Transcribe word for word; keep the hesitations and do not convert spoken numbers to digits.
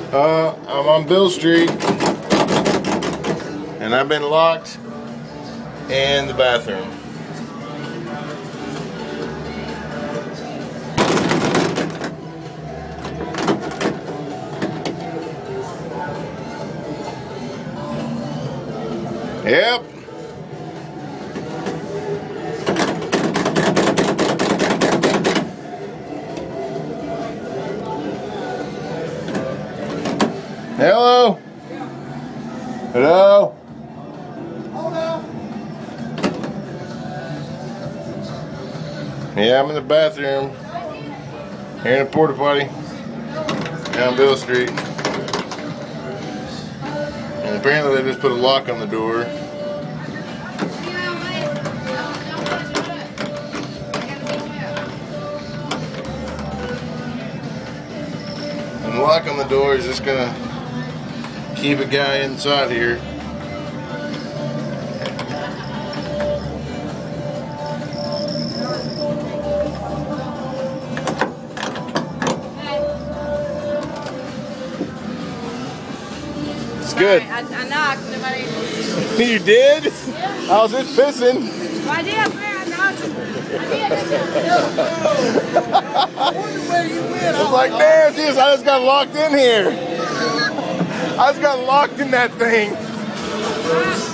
Uh, I'm on Bill Street, and I've been locked in the bathroom. Yep. Hello? Hello? Hello? Yeah, I'm in the bathroom. Here in the Porta Potty. Down Bill Street. And apparently they just put a lock on the door. And the lock on the door is just gonna keep a guy inside here. It's good. I, I knocked. Nobody. You did? Yeah. I was just pissing. Well, I did. I knocked. I did. I was like, damn, geez, I just got locked in here. I just got locked in that thing.